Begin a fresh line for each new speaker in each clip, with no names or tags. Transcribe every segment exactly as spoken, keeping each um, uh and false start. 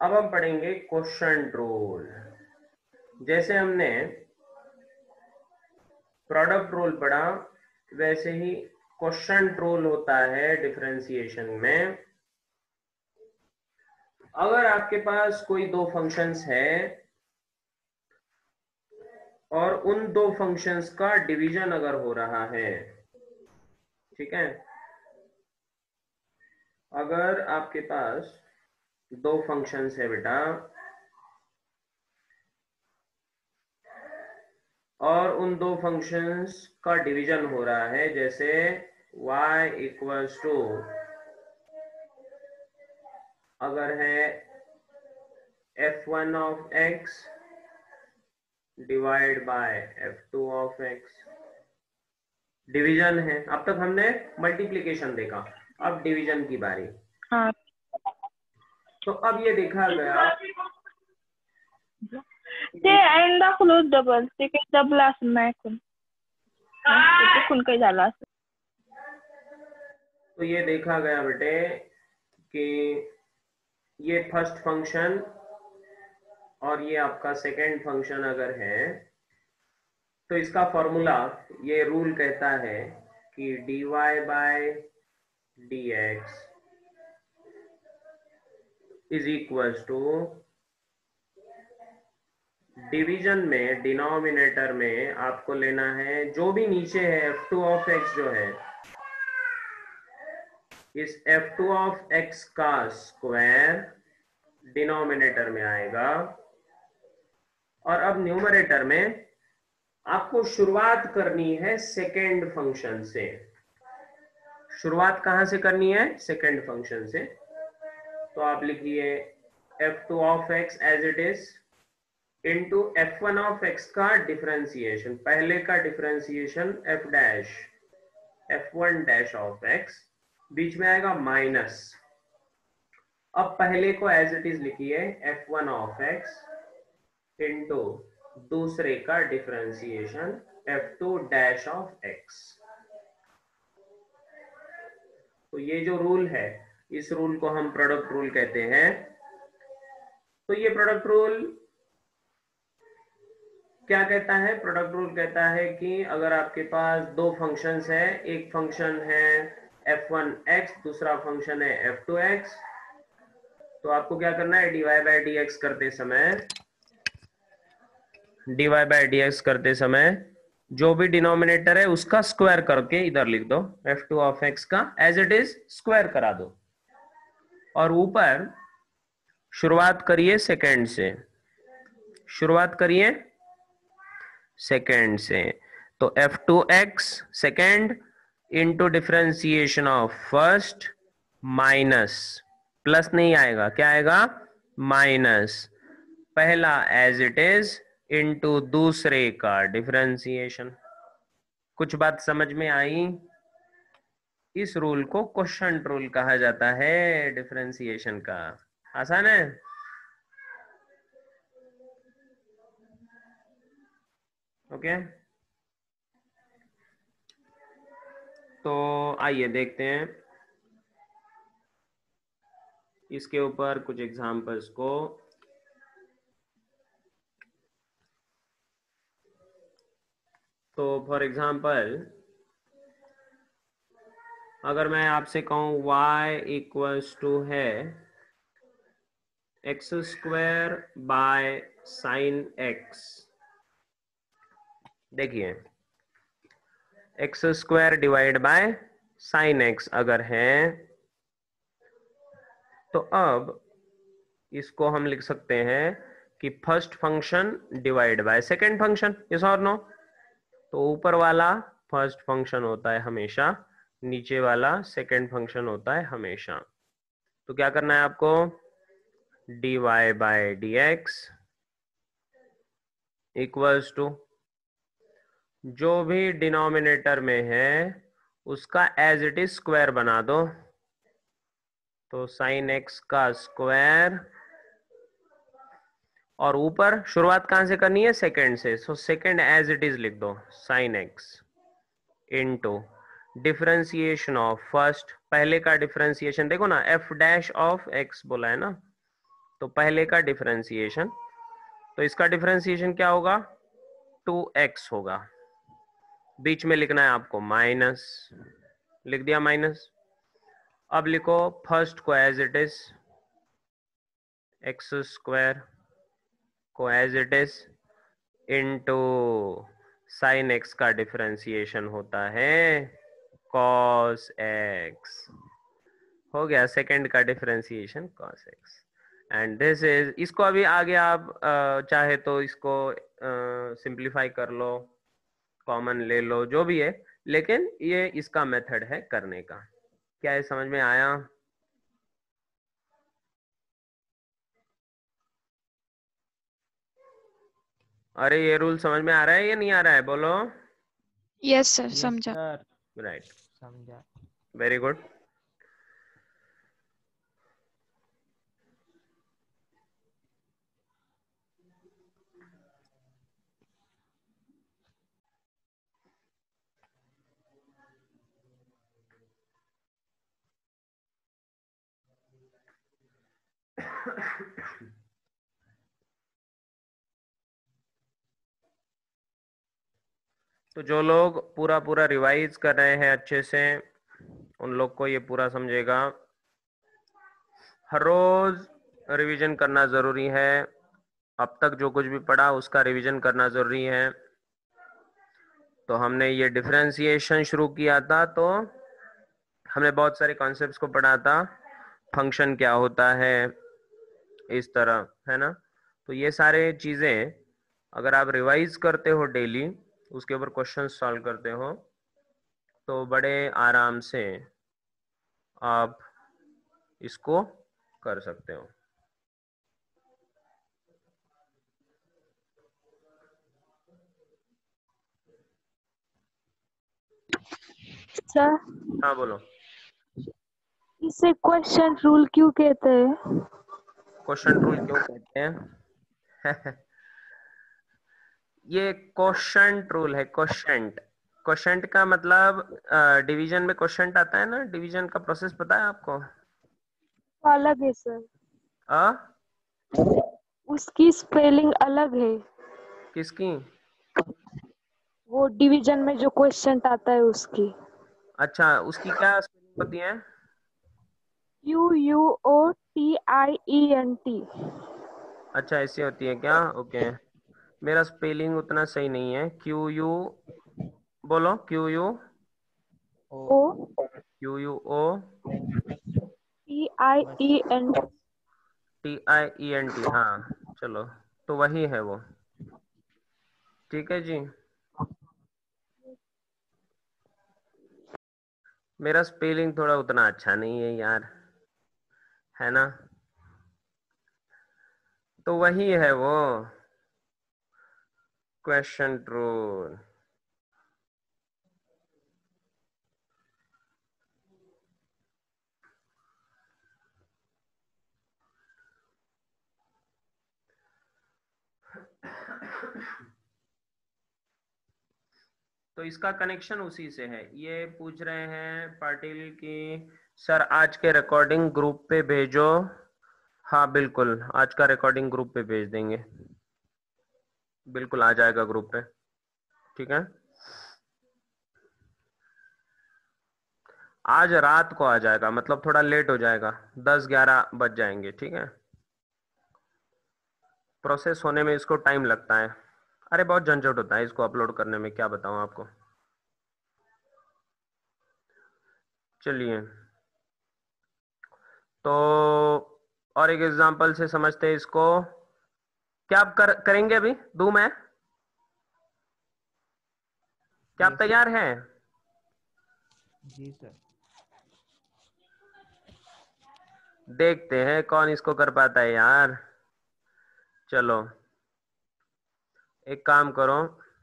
अब हम पढ़ेंगे क्वोशंट रूल। जैसे हमने प्रोडक्ट रूल पढ़ा वैसे ही क्वोशंट रूल होता है डिफरेंशिएशन में। अगर आपके पास कोई दो फंक्शंस है और उन दो फंक्शंस का डिवीजन अगर हो रहा है, ठीक है, अगर आपके पास दो फंक्शंस है बेटा और उन दो फंक्शंस का डिवीजन हो रहा है, जैसे y इक्वल्स टू अगर है F one of x divide by F two of x, division है। अब तक हमने मल्टीप्लिकेशन देखा, अब डिवीजन की बारी।
हाँ।
तो अब ये देखा गया
ते आणि दाखवलं डबल ते काही डबल असेल ना ऐकून चुकून काही झालं असेल।
तो ये देखा गया बेटे कि ये फर्स्ट फंक्शन और ये आपका सेकेंड फंक्शन अगर है तो इसका फॉर्मूला, ये रूल कहता है कि dy by dx is equals to division में डिनोमिनेटर में आपको लेना है जो भी नीचे है एफ टू ऑफ x जो है, इस एफ टू ऑफ x का स्क्वायर डिनोमिनेटर में आएगा। और अब न्यूमरेटर में आपको शुरुआत करनी है सेकेंड फंक्शन से। शुरुआत कहां से करनी है? सेकेंड फंक्शन से। तो आप लिखिए F two of x as it is into F one of x का डिफरेंशिएशन, पहले का differentiation f dash F one dash of x, बीच में आएगा माइनस। अब पहले को एज इट इज लिखिए F one of x into दूसरे का differentiation F two dash of x। तो ये जो रूल है, इस रूल को हम प्रोडक्ट रूल कहते हैं। तो ये प्रोडक्ट रूल क्या कहता है? प्रोडक्ट रूल कहता है कि अगर आपके पास दो फंक्शंस है, एक फंक्शन है एफ वन एक्स, दूसरा फंक्शन है एफ टू एक्स, तो आपको क्या करना है? D Y by D X करते समय D Y by D X करते समय जो भी डिनोमिनेटर है उसका स्क्वायर करके इधर लिख दो, एफ टू ऑफ एक्स का एज इट इज स्क्वायर करा दो। और ऊपर शुरुआत करिए सेकेंड से, शुरुआत करिए सेकेंड से। तो F two X second into differentiation of first minus, plus नहीं आएगा, क्या आएगा? माइनस पहला एज इट इज इंटू दूसरे का डिफरेंशिएशन। कुछ बात समझ में आई? इस रूल को क्वोशंट रूल कहा जाता है डिफरेंशिएशन का। आसान है? ओके, तो आइए देखते हैं इसके ऊपर कुछ एग्जांपल्स को। तो फॉर एग्जांपल अगर मैं आपसे कहूं y इक्वल्स टू है X square by sine X, देखिए X square divide by sine X अगर है तो अब इसको हम लिख सकते हैं कि first function divide by second function, yes और नो? तो ऊपर वाला फर्स्ट फंक्शन होता है हमेशा, नीचे वाला सेकेंड फंक्शन होता है हमेशा। तो क्या करना है आपको? D Y by D X equals to जो भी डिनोमिनेटर में है उसका एज इट इज स्क्वायर बना दो। तो साइन एक्स का स्क्वायर, और ऊपर शुरुआत कहां से करनी है? सेकेंड से। So second as it is लिख दो, sine X into differentiation of first, पहले का डिफरेंशिएशन देखो ना, एफ डैश ऑफ एक्स बोला है ना, तो पहले का डिफरेंशिएशन, तो इसका डिफरेंशिएशन क्या होगा, टू एक्स होगा, बीच में लिखना है आपको माइनस, लिख दिया माइनस। अब लिखो फर्स्ट को as it is, X square को as it is into sine X का डिफरेंशिएशन होता है कॉस एक्स, हो गया सेकंड का differentiation cos X. And this is, इसको अभी आगे आप uh, चाहे तो इसको सिंप्लीफाई uh, कर लो, कॉमन ले लो, जो भी है, लेकिन ये इसका मेथड है करने का। क्या ये समझ में आया? अरे ये रूल समझ में आ रहा है या नहीं आ रहा है, बोलो।
यस सर, समझा।
राइट,
समझा।
Very good. तो जो लोग पूरा पूरा रिवाइज कर रहे हैं अच्छे से, उन लोग को ये पूरा समझेगा। हर रोज रिवीजन करना जरूरी है, अब तक जो कुछ भी पढ़ा उसका रिवीजन करना जरूरी है। तो हमने ये डिफरेंशिएशन शुरू किया था, तो हमने बहुत सारे कॉन्सेप्ट्स को पढ़ा था, फंक्शन क्या होता है, इस तरह, है ना। तो ये सारे चीजें अगर आप रिवाइज करते हो डेली, उसके ऊपर क्वेश्चन सॉल्व करते हो, तो बड़े आराम से आप इसको कर सकते हो।
सर
हाँ बोलो।
इसे क्वेश्चन रूल क्यों कहते हैं?
क्वेश्चन रूल क्यों कहते हैं? ये क्वेश्चन रूल है, क्वेश्चन, क्वेश्चन का मतलब डिवीजन में क्वेश्चन आता है ना, डिवीजन का प्रोसेस पता है आपको?
अलग है सर,
आ?
उसकी स्पेलिंग अलग है।
किसकी?
वो डिवीजन में जो क्वेश्चन आता है उसकी।
अच्छा, उसकी क्या स्पेलिंग होती है?
U U O T I E N T.
अच्छा, ऐसी होती है क्या? ओके, मेरा स्पेलिंग उतना सही नहीं है। क्यू यू, बोलो, Q U
O
Q U O
T I E N T.
T I E N T, हाँ चलो, तो वही है वो। ठीक है जी, मेरा स्पेलिंग थोड़ा उतना अच्छा नहीं है यार, है ना। तो वही है वो क्वेश्चन रूल। तो इसका कनेक्शन उसी से है। ये पूछ रहे हैं पाटिल की सर आज के रिकॉर्डिंग ग्रुप पे भेजो। हाँ बिल्कुल, आज का रिकॉर्डिंग ग्रुप पे भेज देंगे, बिल्कुल आ जाएगा ग्रुप पे, ठीक है। आज रात को आ जाएगा, मतलब थोड़ा लेट हो जाएगा, दस ग्यारह बज जाएंगे, ठीक है। प्रोसेस होने में इसको टाइम लगता है, अरे बहुत झंझट होता है इसको अपलोड करने में, क्या बताऊं आपको। चलिए, तो और एक एग्जांपल से समझते हैं इसको। क्या आप कर, करेंगे अभी, दूं मैं? क्या आप तैयार हैं?
जी सर।
देखते हैं कौन इसको कर पाता है यार। चलो एक काम करो,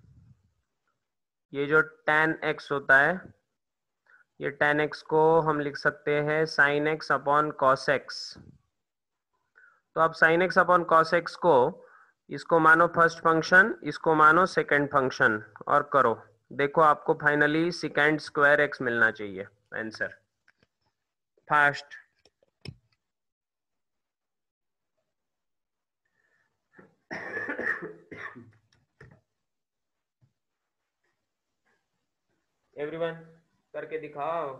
ये जो tan x होता है, ये tan x को हम लिख सकते हैं sin x upon cos x। तो अब sin x upon cos x को, इसको मानो फर्स्ट फंक्शन, इसको मानो सेकंड फंक्शन, और करो, देखो आपको फाइनली सेकंड स्क्वायर x मिलना चाहिए आंसर। फास्ट, एवरीवन करके दिखाओ।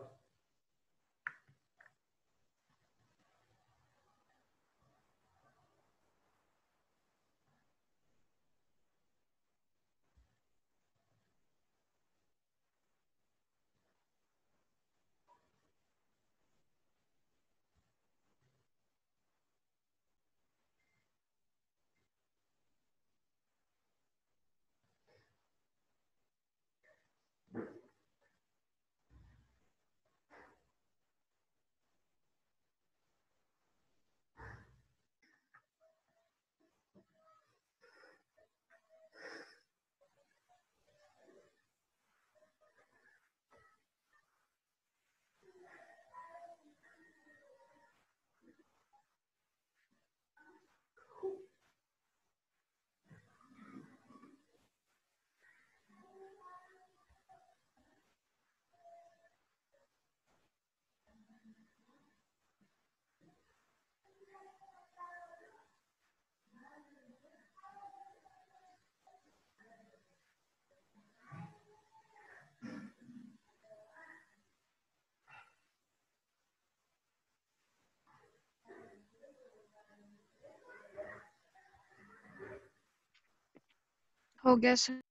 हो गया सर।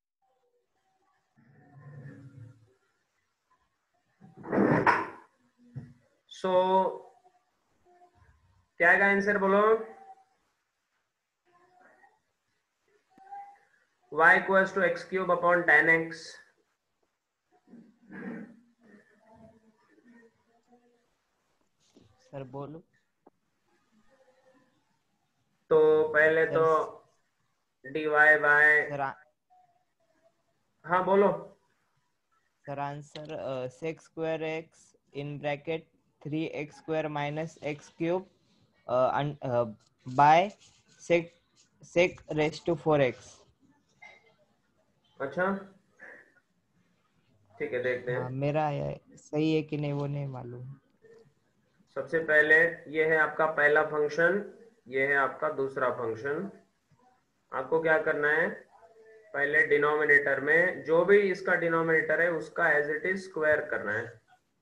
सो so, क्या है आंसर बोलो। y equals to X cube upon tan X.
Sir बोलो।
तो पहले
सर
तो डी वाई बाय,
सर आ-
हाँ बोलो।
Sir answer sec square X in bracket three X square minus X cube by sec sec raise to four X.
अच्छा ठीक है, देखते
हाँ
हैं।
मेरा है, सही है कि नहीं वो नहीं मालूम।
सबसे पहले ये है आपका पहला फंक्शन, ये है आपका दूसरा फंक्शन। आपको क्या करना है, पहले डिनोमिनेटर में जो भी इसका डिनोमिनेटर है उसका एज इट इज स्क्वायर करना है।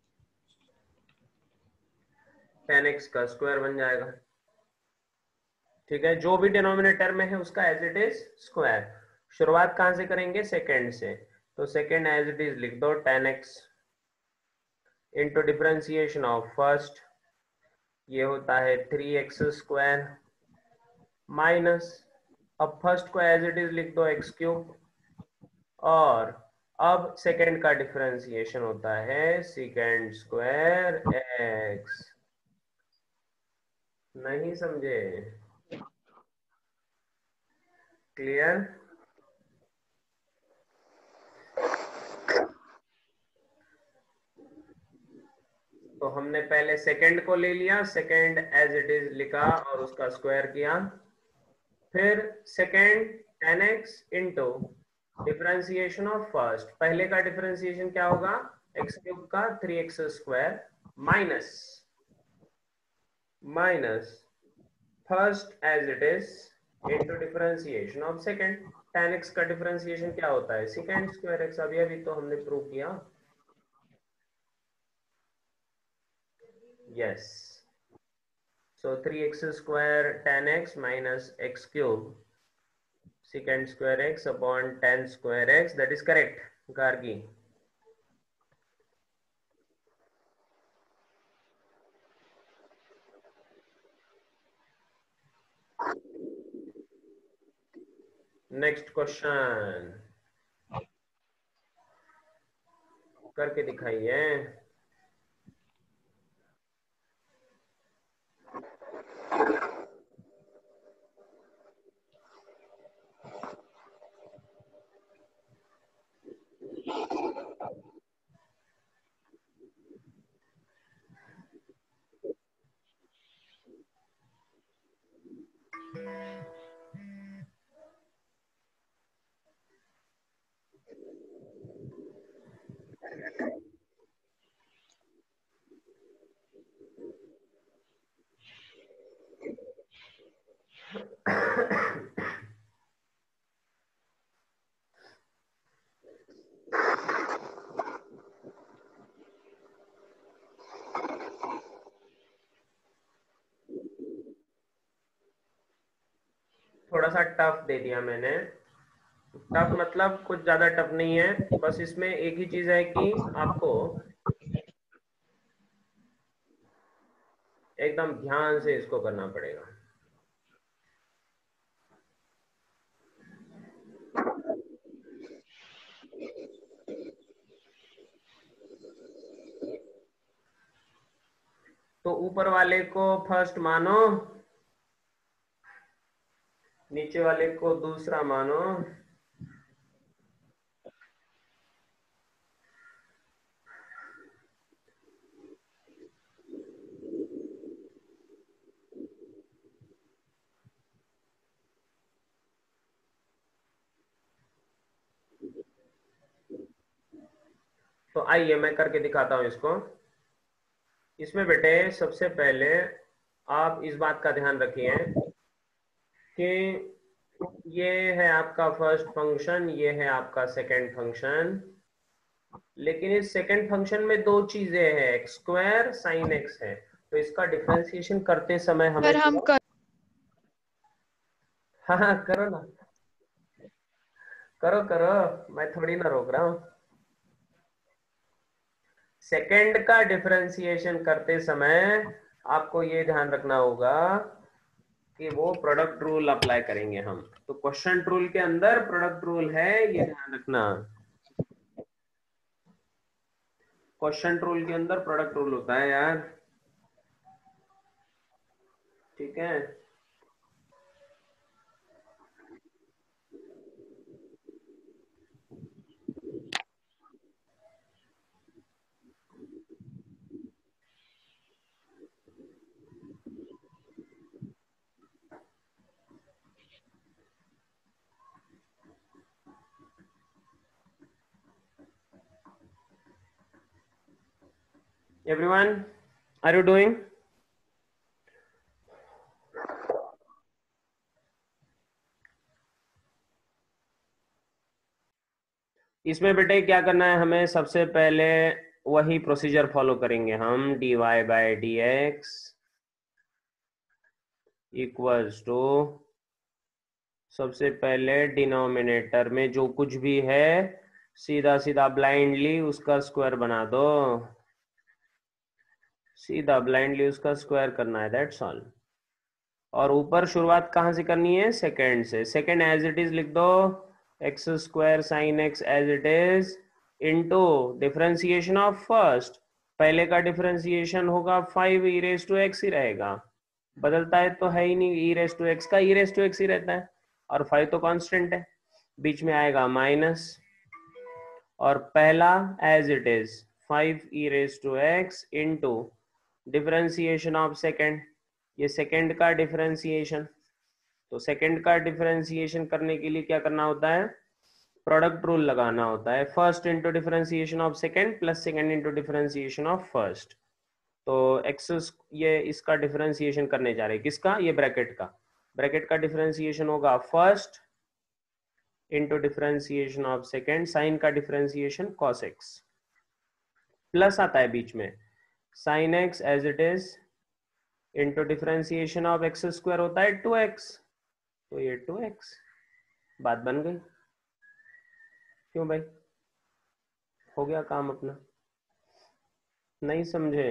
टेन एक्स का स्क्वायर बन जाएगा। ठीक है, जो भी डिनोमिनेटर में है उसका एज इट इज स्क्वायर। शुरुआत कहां से करेंगे, सेकेंड से। तो सेकेंड एज इट इज लिख दो, tan X into differentiation of first, ये होता है थ्री एक्स स्क्वायर माइनस, अब फर्स्ट को एज इट इज लिख दो एक्स क्यूब, और अब सेकेंड का डिफरेंशिएशन होता है सेकेंड स्क्वायर एक्स। नहीं समझे? क्लियर? तो हमने पहले सेकेंड को ले लिया, सेकेंड एज इट इज लिखा और उसका स्क्वायर किया। फिर second tan X into differentiation of first, पहले का डिफरेंशिएशन क्या होगा, एक्स क्यूब का three X square minus minus first as it is into differentiation of second. Tan X का डिफरेंशिएशन क्या होता है, सेकेंड स्क्वायर एक्स। अभी अभी तो हमने प्रूव किया। Yes, so three x square tan x minus x cube secant square x upon tan square x, that is correct Gargi. Next question करके दिखाइए। थोड़ा सा टफ दे दिया मैंने। टफ मतलब कुछ ज्यादा टफ नहीं है, बस इसमें एक ही चीज है कि आपको एकदम ध्यान से इसको करना पड़ेगा। तो ऊपर वाले को फर्स्ट मानो, नीचे वाले को दूसरा मानो। तो आइए मैं करके दिखाता हूं इसको। इसमें बेटे सबसे पहले आप इस बात का ध्यान रखिए कि ये है आपका फर्स्ट फंक्शन, ये है आपका सेकंड फंक्शन, लेकिन इस सेकंड फंक्शन में दो चीजें हैं, एक्स स्क्वायर साइन एक्स है। तो इसका डिफरेंशिएशन करते समय हमें
पर हम कर...
हाँ हाँ करो ना, करो करो, मैं थोड़ी ना रोक रहा हूं। सेकंड का डिफरेंशिएशन करते समय आपको ये ध्यान रखना होगा कि वो प्रोडक्ट रूल अप्लाई करेंगे हम। तो क्वोशंट रूल के अंदर प्रोडक्ट रूल है, ये ध्यान रखना। क्वोशंट रूल के अंदर प्रोडक्ट रूल होता है यार, ठीक है। Everyone, are you doing? इसमें बेटे क्या करना है हमें, सबसे पहले वही प्रोसीजर फॉलो करेंगे हम। D Y by D X equals to, सबसे पहले डिनोमिनेटर में जो कुछ भी है सीधा सीधा ब्लाइंडली उसका स्क्वायर बना दो, सीधा ब्लाइंडली उसका स्क्वायर करना है, दैट्स ऑल। और ऊपर शुरुआत कहां से करनी है, सेकेंड से। सेकेंड एज इट इज लिख दो, X square sine X as it is into differentiation of first. पहले का डिफरेंशिएशन होगा five E raise to X ही रहेगा, बदलता है तो है ही नहीं, ई रेज टू एक्स का ई रेज टू एक्स ही रहता है, और फाइव तो कांस्टेंट है। बीच में आएगा माइनस, और पहला as it is five E raise to X into differentiation of second, ये सेकेंड का डिफरेंशिएशन। तो सेकेंड का डिफरेंशिएशन करने के लिए क्या करना होता है, प्रोडक्ट रूल लगाना होता है। First into differentiation of second plus second into differentiation of first. तो एक्स ये इसका डिफरेंशिएशन करने जा रहे हैं, किसका, ये ब्रैकेट का। ब्रैकेट का डिफरेंशिएशन होगा first into differentiation of second, sine का डिफरेंशिएशन कॉस एक्स, प्लस आता है बीच में sine X as it is into differentiation of X square होता है टू एक्स, तो ये टू एक्स, बात बन गई। क्यों भाई, हो गया काम अपना, नहीं समझे?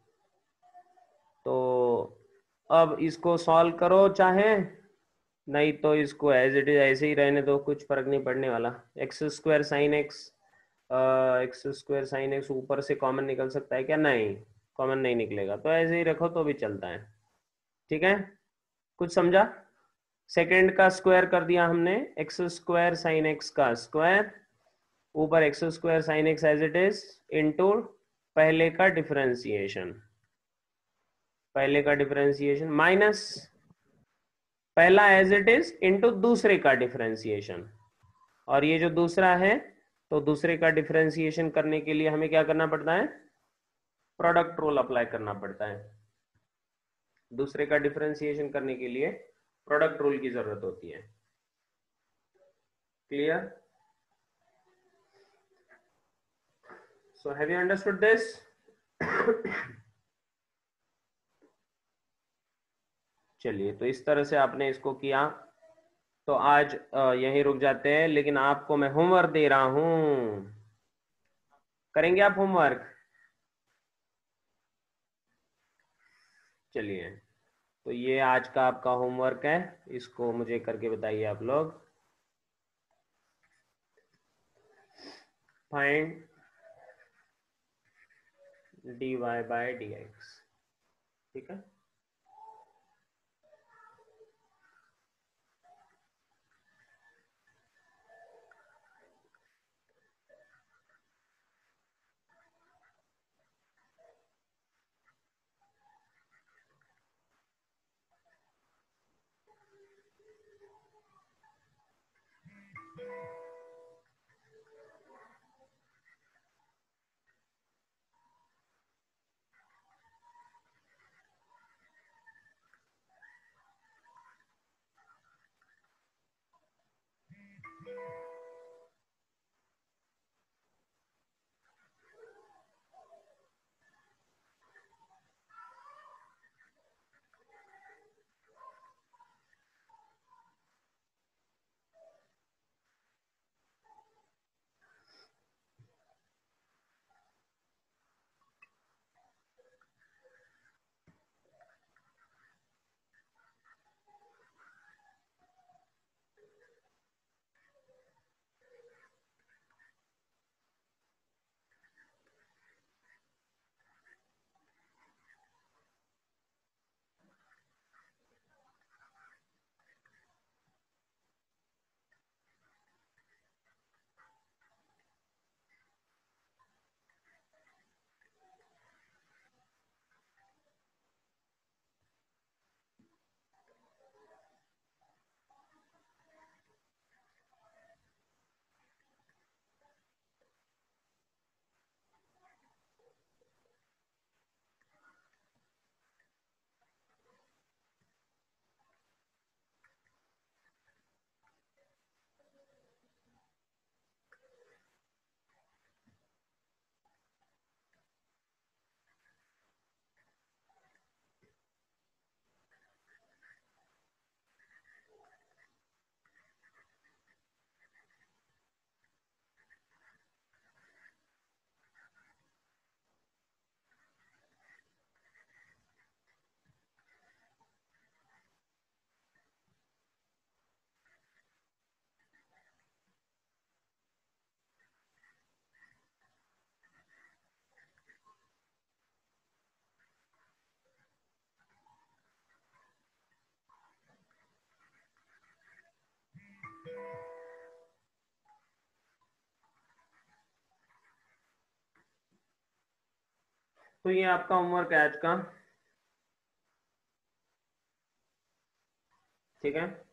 तो अब इसको सॉल्व करो चाहे, नहीं तो इसको एज इट इज ऐसे ही रहने दो, कुछ फर्क नहीं पड़ने वाला। X square sine X, X square sine X ऊपर से कॉमन निकल सकता है क्या, नहीं कॉमन नहीं निकलेगा, तो ऐसे ही रखो तो भी चलता है, ठीक है। कुछ समझा? सेकेंड का स्क्वायर कर दिया हमने, एक्स स्क्वायर साइन एक्स का स्क्वायर, ऊपर X square sine X as it is into पहले का डिफरेंशिएशन, पहले का डिफरेंशिएशन माइनस पहला एज इट इज इनटू दूसरे का डिफरेंशिएशन, और ये जो दूसरा है तो दूसरे का डिफरेंशिएशन करने के लिए हमें क्या करना पड़ता है, प्रोडक्ट रूल अप्लाई करना पड़ता है। दूसरे का डिफरेंशिएशन करने के लिए प्रोडक्ट रूल की जरूरत होती है। Clear? So have you understood this? चलिए, तो इस तरह से आपने इसको किया। तो आज यहीं रुक जाते हैं, लेकिन आपको मैं होमवर्क दे रहा हूं। करेंगे आप होमवर्क? चलिए, तो ये आज का आपका होमवर्क है, इसको मुझे करके बताइए आप लोग। Find D Y by D X, ठीक है। तो ये आपका होमवर्क है आज का, ठीक है।